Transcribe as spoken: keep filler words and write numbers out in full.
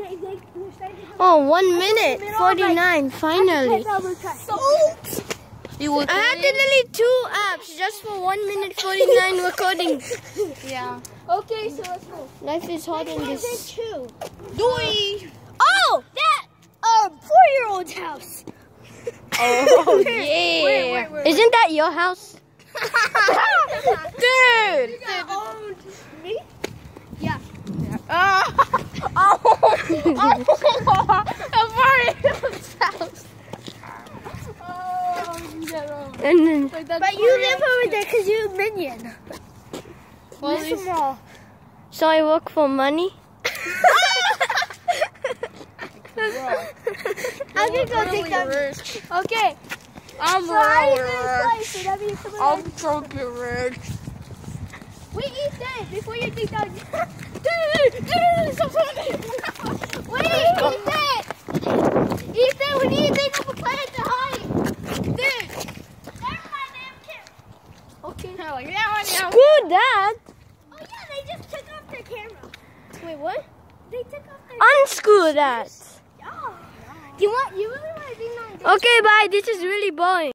they, they, Oh, one minute forty-nine. Finally. So, I had to delete two apps just for one minute forty-nine recording. Yeah. okay, so let's go. Life is hard in this. Two. Doei. Oh, that um four-year-old's house. Oh yeah. Wait, wait, wait. Isn't that your house? Dude. You got owned me? Yeah. Oh. Oh. A four-year-old's house. Oh, no. And then Wait, that's But you live over there because you're a minion. Well, at Miss least- them all. so I work for money. I'm gonna go really take that. rich. Okay. I'm So how you really gonna rich. slice it? I mean, come on. I'm totally rich. Wait, Ethan, before you take that. Dude, dude, so funny. Wait, Ethan. Ethan, we need to think of a plan to hide. Dude. Never mind, they don't care. Okay. Like, yeah, I know. Screw that. Oh yeah, they just took off their camera. Wait, what? They took off their Unscrew that. Oh. You want? You really want to do that? Okay, bye. This is really boring.